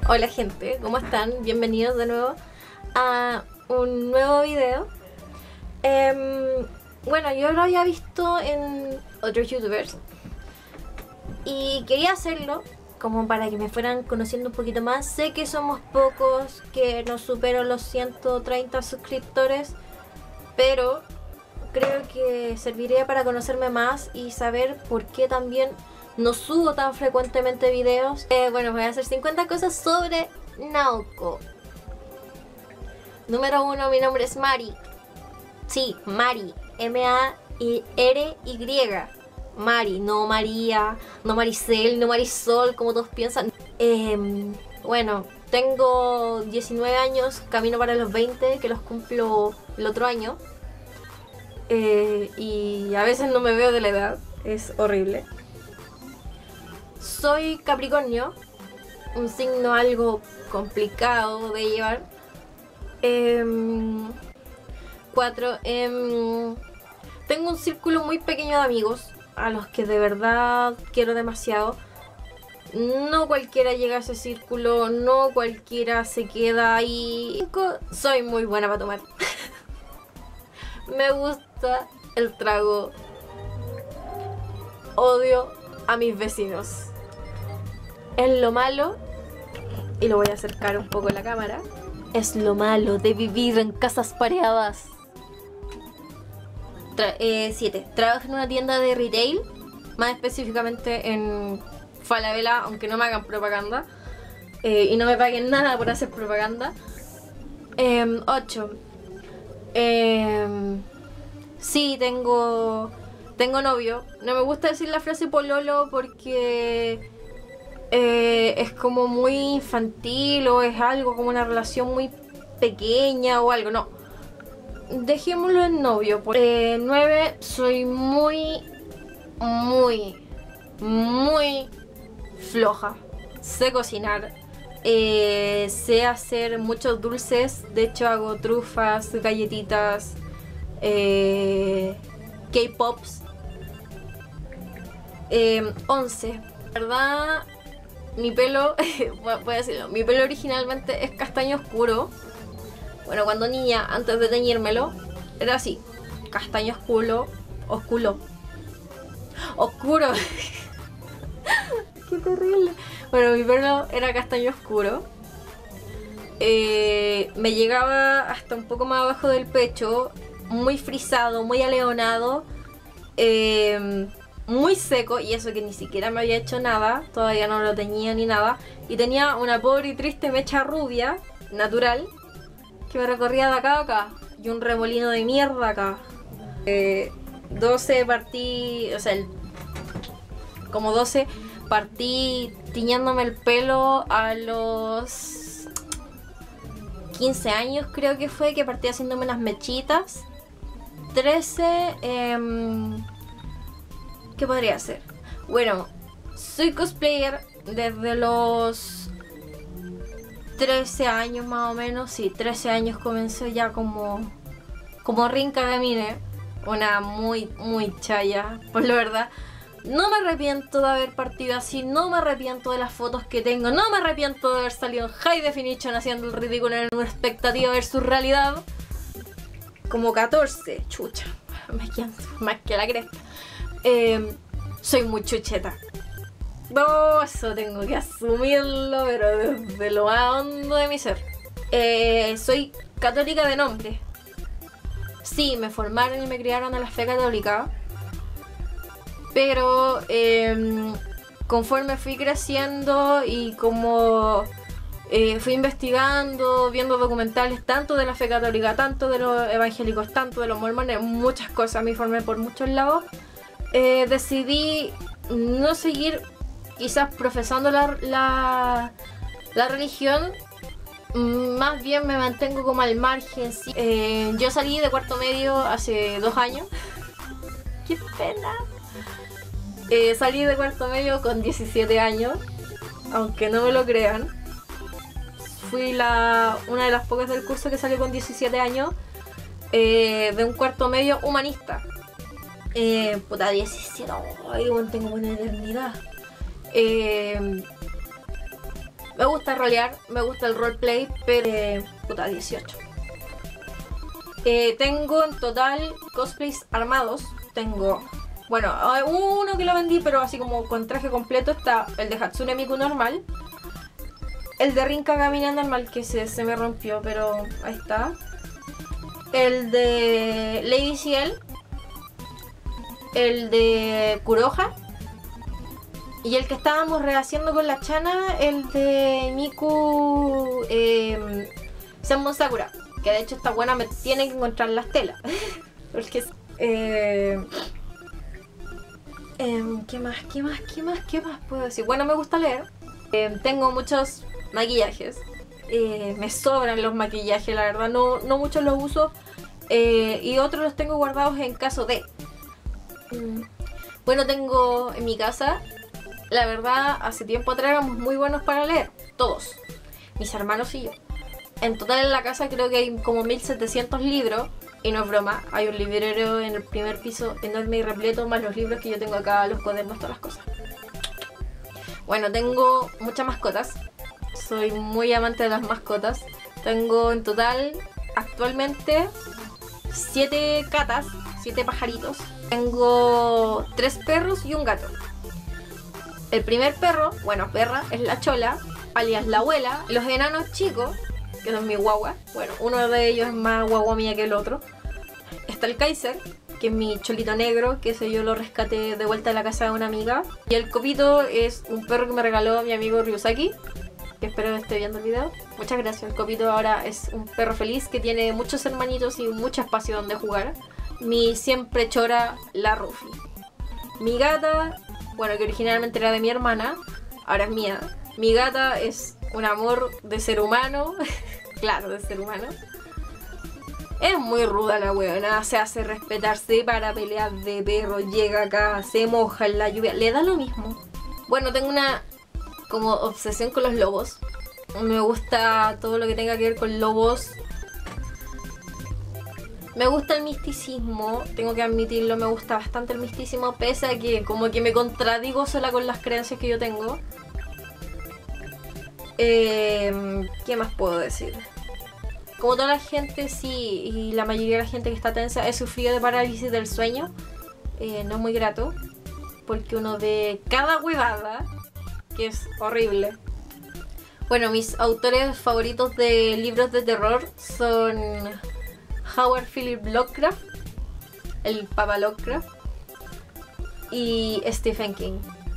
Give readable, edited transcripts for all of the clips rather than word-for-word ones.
Hola gente, ¿cómo están? Bienvenidos de nuevo a un nuevo video. Bueno, yo lo había visto en otros youtubers y quería hacerlo como para que me fueran conociendo un poquito más. Sé que somos pocos, que no supero los 130 suscriptores, pero creo que serviría para conocerme más y saber por qué también no subo tan frecuentemente videos. Bueno, voy a hacer 50 cosas sobre Naoko. Número 1, mi nombre es Mari. Sí, Mari. M-A-R-Y. Mari, no María, no Maricel, no Marisol, como todos piensan. Bueno, tengo 19 años, camino para los 20, que los cumplo el otro año. Y a veces no me veo de la edad, es horrible. Soy Capricornio, un signo algo complicado de llevar. 4. Tengo un círculo muy pequeño de amigos a los que de verdad quiero demasiado. No cualquiera llega a ese círculo, no cualquiera se queda ahí. 5. Soy muy buena para tomar. Me gusta el trago. Odio a mis vecinos. Es lo malo, y lo voy a acercar un poco a la cámara, es lo malo de vivir en casas pareadas. 7. Trabajo en una tienda de retail, más específicamente en Falabella, aunque no me hagan propaganda y no me paguen nada por hacer propaganda. 8. Sí, tengo novio. No me gusta decir la frase pololo porque es como muy infantil, o es algo como una relación muy pequeña o algo. No, dejémoslo en novio. 9. Soy muy floja. Sé cocinar, sé hacer muchos dulces. De hecho hago trufas, galletitas, K-pops. 11. La verdad, mi pelo, voy a decirlo, mi pelo originalmente es castaño oscuro. Bueno, cuando niña, antes de teñírmelo, era así, castaño oscuro. Qué terrible. Bueno, mi pelo era castaño oscuro. Me llegaba hasta un poco más abajo del pecho, muy frisado, muy aleonado, muy seco, y eso que ni siquiera me había hecho nada, todavía no lo teñía ni nada, y tenía una pobre y triste mecha rubia, natural, que me recorría de acá a acá, y un remolino de mierda acá. 12 partí, o sea, como 12 partí tiñéndome el pelo a los 15 años, creo que fue, que partí haciéndome unas mechitas. 13, ¿qué podría ser? Bueno, soy cosplayer desde los 13 años más o menos. Sí, 13 años comencé ya como Rinka de Mine. Una muy chaya, por la verdad. No me arrepiento de haber partido así, no me arrepiento de las fotos que tengo, no me arrepiento de haber salido en high definition haciendo el ridículo en una expectativa versus realidad. Como 14, chucha, más que la cresta. Soy muy chucheta. No, eso tengo que asumirlo, pero desde lo más hondo de mi ser. Soy católica de nombre. Sí, me formaron y me criaron en la fe católica. Pero conforme fui creciendo y como fui investigando, viendo documentales tanto de la fe católica, tanto de los evangélicos, tanto de los mormones, muchas cosas, me informé por muchos lados, decidí no seguir quizás profesando la religión. Más bien me mantengo como al margen, sí. Yo salí de cuarto medio hace 2 años. ¡Qué pena! Salí de cuarto medio con 17 años, aunque no me lo crean. Fui una de las pocas del curso que salió con 17 años, de un cuarto medio humanista. Puta, 17, ay, tengo buena eternidad. Me gusta rolear, me gusta el roleplay, pero puta, 18. Tengo en total cosplays armados. Tengo, bueno, uno que lo vendí, pero así como con traje completo. Está el de Hatsune Miku normal, el de Rin Kagami normal, que se me rompió, pero ahí está. El de Lady Ciel, el de Kuroha, y el que estábamos rehaciendo con la Chana, el de Miku Senmon Sakura, que de hecho está buena, me tiene que encontrar las telas. Porque ¿qué más puedo decir? Bueno, me gusta leer. Tengo muchos maquillajes. Me sobran los maquillajes, la verdad, no muchos los uso. Y otros los tengo guardados en caso de. Bueno, tengo en mi casa, la verdad, hace tiempo atrás éramos muy buenos para leer. Todos, mis hermanos y yo. En total en la casa creo que hay como 1700 libros. Y no es broma, hay un librero en el primer piso enorme y repleto, más los libros que yo tengo acá, los cuadernos, todas las cosas. Bueno, tengo muchas mascotas. Soy muy amante de las mascotas. Tengo en total, actualmente, 7 gatas, 7 pajaritos. Tengo 3 perros y un gato. El primer perro, bueno, perra, es la Chola, alias la abuela. Los enanos chicos, que son mis guaguas. Bueno, uno de ellos es más guagua mía que el otro. Está el Kaiser, que es mi cholito negro, que ese yo lo rescaté de vuelta a la casa de una amiga. Y el Copito es un perro que me regaló mi amigo Ryusaki, que espero que esté viendo el video. Muchas gracias. El Copito ahora es un perro feliz que tiene muchos hermanitos y mucho espacio donde jugar. Mi siempre chora, la Rufi. Mi gata, bueno, que originalmente era de mi hermana, ahora es mía. Mi gata es un amor de ser humano. Claro, de ser humano. Es muy ruda la weona, se hace respetar, se para pelear de perro, llega acá, se moja en la lluvia, le da lo mismo. Bueno, tengo una como obsesión con los lobos. Me gusta todo lo que tenga que ver con lobos. Me gusta el misticismo, tengo que admitirlo, me gusta bastante el misticismo, pese a que como que me contradigo sola con las creencias que yo tengo. ¿Qué más puedo decir? Como toda la gente, sí, y la mayoría de la gente que está tensa, he sufrido de parálisis del sueño. No es muy grato, porque uno ve cada huevada, que es horrible. Bueno, mis autores favoritos de libros de terror son Howard Philip Lovecraft, el Papa Lovecraft, y Stephen King.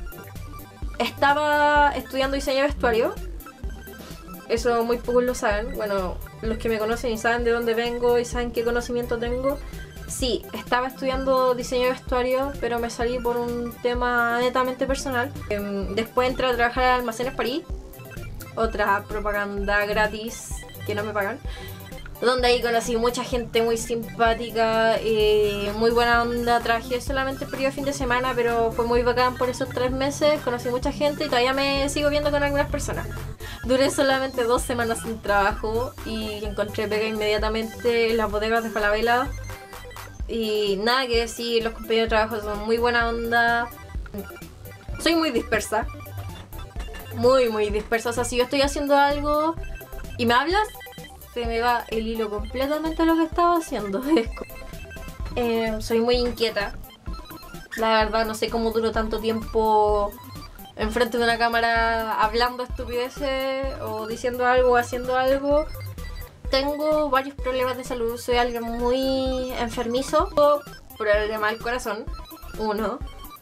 Estaba estudiando diseño de vestuario. Eso muy pocos lo saben. Bueno, los que me conocen y saben de dónde vengo y saben qué conocimiento tengo. Sí, estaba estudiando diseño de vestuario, pero me salí por un tema netamente personal. Después entré a trabajar en Almacenes París, otra propaganda gratis que no me pagan, donde ahí conocí mucha gente muy simpática, muy buena onda. Trabajé solamente el periodo de fin de semana, pero fue muy bacán por esos 3 meses. Conocí mucha gente y todavía me sigo viendo con algunas personas. Duré solamente 2 semanas sin trabajo y encontré pega inmediatamente en las bodegas de Falabella. Y nada que decir, los compañeros de trabajo son muy buena onda. Soy muy dispersa. Muy dispersa. O sea, si yo estoy haciendo algo y me hablas, se me va el hilo completamente a lo que estaba haciendo. Soy muy inquieta. La verdad, no sé cómo duró tanto tiempo enfrente de una cámara hablando estupideces o diciendo algo o haciendo algo. Tengo varios problemas de salud. Soy alguien muy enfermizo. Problema del corazón. 1.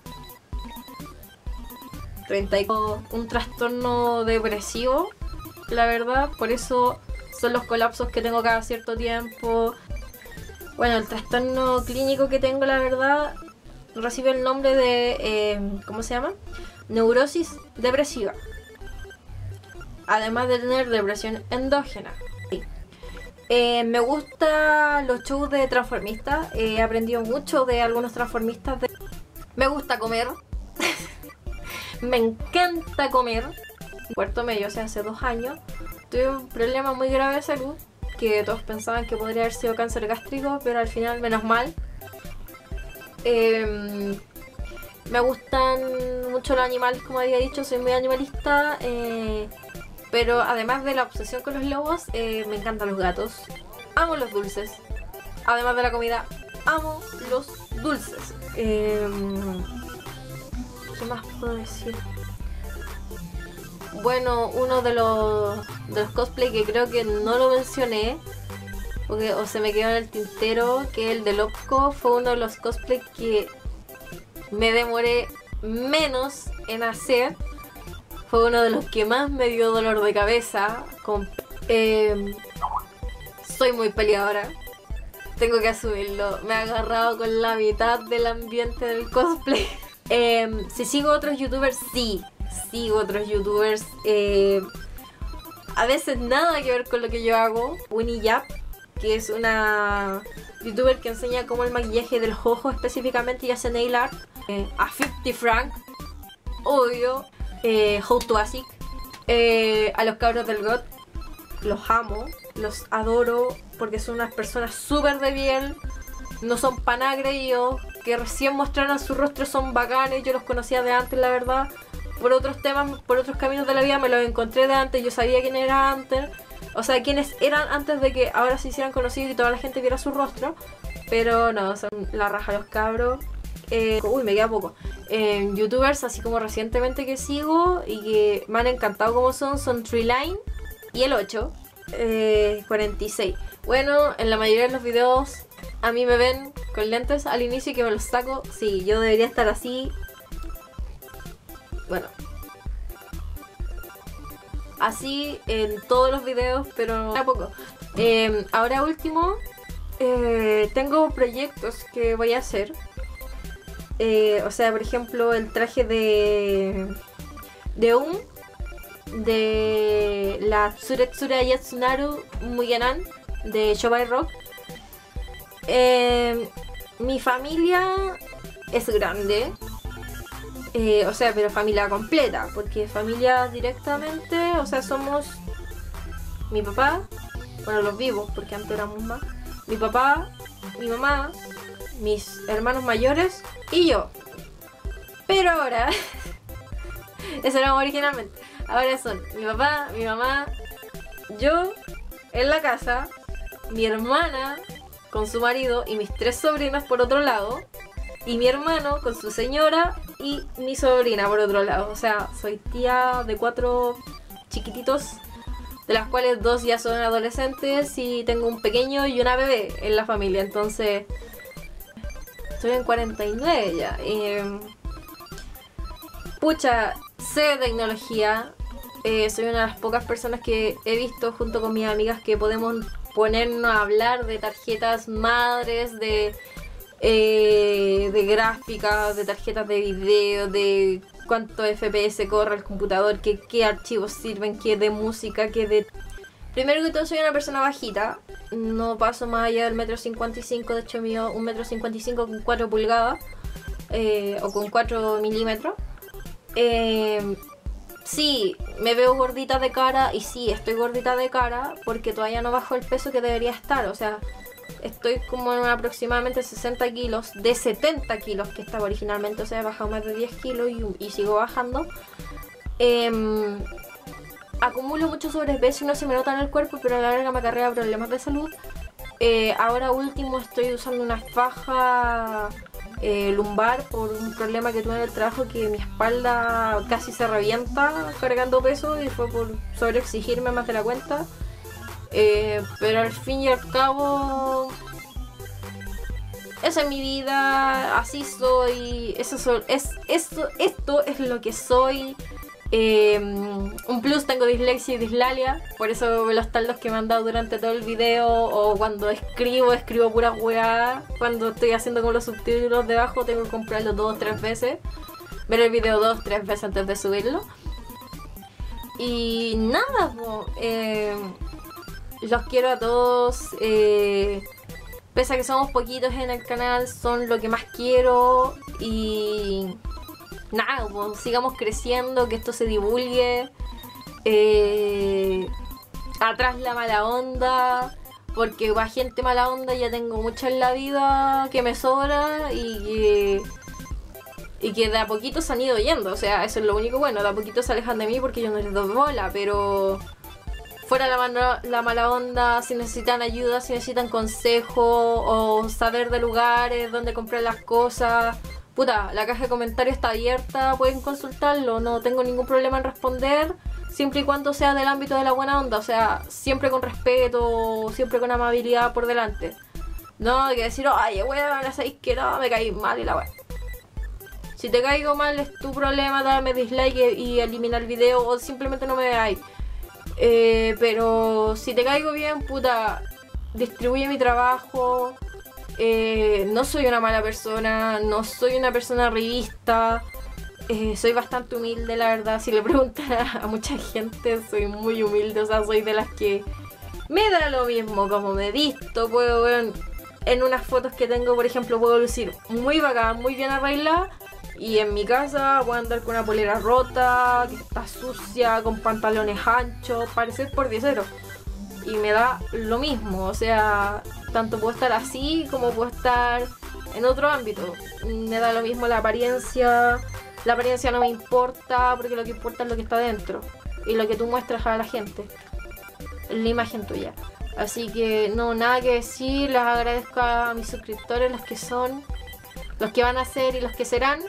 34. Un trastorno depresivo, la verdad. Por eso son los colapsos que tengo cada cierto tiempo. Bueno, el trastorno clínico que tengo, la verdad, recibe el nombre de, ¿cómo se llama? Neurosis depresiva. Además de tener depresión endógena. Me gustan los shows de transformistas. He aprendido mucho de algunos transformistas. Me gusta comer. Me encanta comer. Cuarto medio, o sea, hace 2 años. Tuve un problema muy grave de salud, que todos pensaban que podría haber sido cáncer gástrico, pero al final, menos mal. Me gustan mucho los animales, como había dicho, soy muy animalista. Pero además de la obsesión con los lobos, me encantan los gatos. Amo los dulces. Además de la comida, amo los dulces. ¿Qué más puedo decir? Bueno, uno de los cosplay que creo que no lo mencioné, porque, o se me quedó en el tintero, que el de Lopco fue uno de los cosplay que me demoré menos en hacer. Fue uno de los que más me dio dolor de cabeza. Soy muy peleadora. Tengo que asumirlo. Me he agarrado con la mitad del ambiente del cosplay. Si sigo otros youtubers, sí. Sigo otros youtubers. A veces nada que ver con lo que yo hago. Winnie Yap, que es una youtuber que enseña cómo el maquillaje del jojo específicamente y hace nail art. A 50 Frank, obvio. How to Asic, a los cabros del GOT, los amo, los adoro porque son unas personas súper de bien, no son panagreídos, que recién mostraron su rostro, son bacanes. Yo los conocía de antes, la verdad, por otros temas, por otros caminos de la vida me los encontré de antes. Yo sabía quién era antes, o sea, quiénes eran antes de que ahora se hicieran conocidos y toda la gente viera su rostro, pero no, son la raja los cabros. Uy, me queda poco. Youtubers así como recientemente que sigo y que me han encantado como son Treeline y el 8 46. Bueno, en la mayoría de los videos a mí me ven con lentes al inicio y que me los saco. Sí, yo debería estar así. Bueno, así en todos los videos, pero a poco. Ahora último, tengo proyectos que voy a hacer. O sea, por ejemplo, el traje de la Tsuretsura Yatsunaru Muyanan de Shobai Rock. Mi familia es grande, o sea, pero familia completa, porque familia directamente, o sea, somos mi papá, bueno, los vivos, porque antes éramos más, mi papá, mi mamá, mis hermanos mayores y yo. Pero ahora eso era originalmente. Ahora son mi papá, mi mamá, yo en la casa, mi hermana con su marido y mis 3 sobrinas por otro lado, y mi hermano con su señora y mi sobrina por otro lado. O sea, soy tía de 4 chiquititos, de las cuales 2 ya son adolescentes y tengo un pequeño y una bebé en la familia. Entonces estoy en 49 ya. Pucha, sé de tecnología. Soy una de las pocas personas que he visto junto con mis amigas que podemos ponernos a hablar de tarjetas madres, de gráficas, de tarjetas de video, de cuánto FPS corre el computador, qué archivos sirven, qué de música, qué de... Primero que todo, soy una persona bajita, no paso más allá del 1,55 m, de hecho mío 1,55 m con 4 pulgadas, o con 4 milímetros. Sí, me veo gordita de cara, y sí, estoy gordita de cara porque todavía no bajo el peso que debería estar. O sea, estoy como en aproximadamente 60 kilos, de 70 kilos que estaba originalmente. O sea, he bajado más de 10 kilos y sigo bajando. Acumulo mucho sobrepeso y no se me nota en el cuerpo, pero a la larga me acarrea problemas de salud. Ahora último estoy usando una faja lumbar por un problema que tuve en el trabajo, que mi espalda casi se revienta cargando peso, y fue por sobreexigirme más de la cuenta. Pero al fin y al cabo, esa es mi vida, así soy, esto es lo que soy. Un plus, tengo dislexia y dislalia, por eso veo los taldos que me han dado durante todo el video, o cuando escribo pura weá. Cuando estoy haciendo con los subtítulos debajo tengo que comprarlo 2 o 3 veces, ver el video 2 o 3 veces antes de subirlo. Y nada, los quiero a todos, pese a que somos poquitos en el canal, son lo que más quiero. Y nada, pues, sigamos creciendo, que esto se divulgue. Atrás la mala onda, porque va gente mala onda, ya tengo mucha en la vida que me sobra, y Y que de a poquito se han ido yendo, o sea, eso es lo único bueno, de a poquito se alejan de mí porque yo no les doy bola, pero fuera la mala onda, si necesitan ayuda, si necesitan consejo o saber de lugares donde comprar las cosas, puta, la caja de comentarios está abierta, pueden consultarlo, no tengo ningún problema en responder, siempre y cuando sea del ámbito de la buena onda, o sea, siempre con respeto, siempre con amabilidad por delante. No hay que decir, ay, weón, sabéis que no, me caí mal y la weón. Si te caigo mal es tu problema, dame dislike y eliminar el video o simplemente no me veáis. Pero si te caigo bien, puta, distribuye mi trabajo. No soy una mala persona, no soy una persona revista. Soy bastante humilde, la verdad. Si le preguntan a mucha gente, soy muy humilde. O sea, soy de las que me da lo mismo como me visto. Puedo ver en unas fotos que tengo, por ejemplo, puedo lucir muy bacán, muy bien arreglada. Y en mi casa voy a andar con una polera rota, que está sucia, con pantalones anchos, parecer por diecero. Y me da lo mismo, o sea, tanto puedo estar así como puedo estar en otro ámbito. Me da lo mismo la apariencia no me importa, porque lo que importa es lo que está dentro. Y lo que tú muestras a la gente, la imagen tuya. Así que no, nada que decir, les agradezco a mis suscriptores, los que son, los que van a ser y los que serán.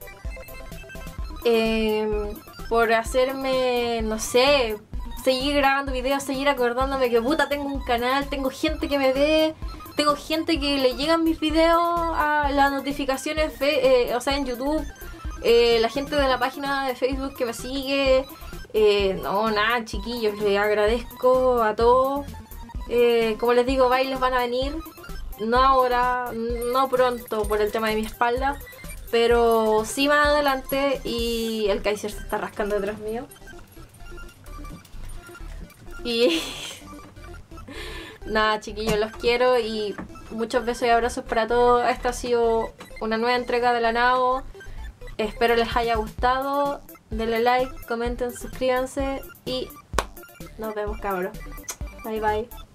Por hacerme, no sé, seguir grabando videos, seguir acordándome que puta tengo un canal, tengo gente que me ve, tengo gente que le llegan mis videos a las notificaciones, o sea, en YouTube, la gente de la página de Facebook que me sigue, no, nada, chiquillos, les agradezco a todos. Como les digo, bailes van a venir, no ahora, no pronto por el tema de mi espalda, pero sí más adelante. Y el Kaiser se está rascando detrás mío. Y nada, chiquillos, los quiero y muchos besos y abrazos para todos. Esta ha sido una nueva entrega de la Nao. Espero les haya gustado. Denle like, comenten, suscríbanse y nos vemos, cabros. Bye bye.